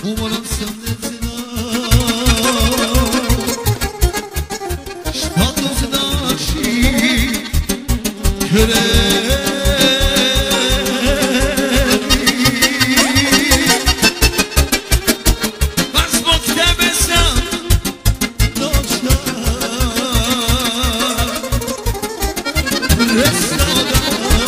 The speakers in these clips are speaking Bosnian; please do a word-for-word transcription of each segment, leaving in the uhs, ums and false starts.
Umoran sam ne znam šta to znači kreni. Pa zbog tebe sam došla prestao da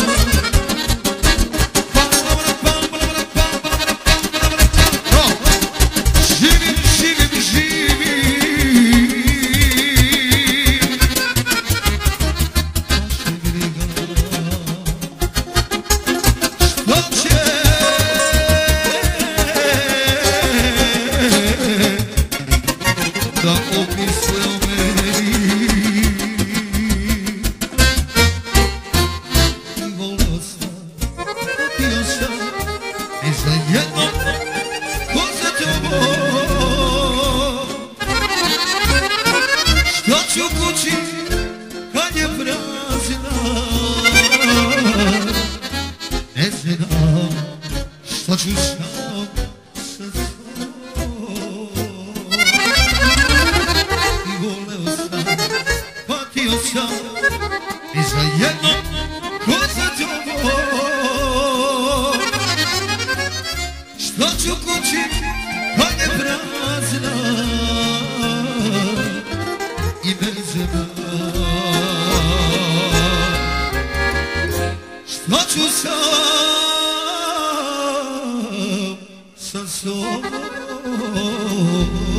šta ću sam sa sobom. I voleo sam, patio sam i za jednom ko za tobom. Šta ću kući kad je prazna i bezena. Šta ću sam sa sobom.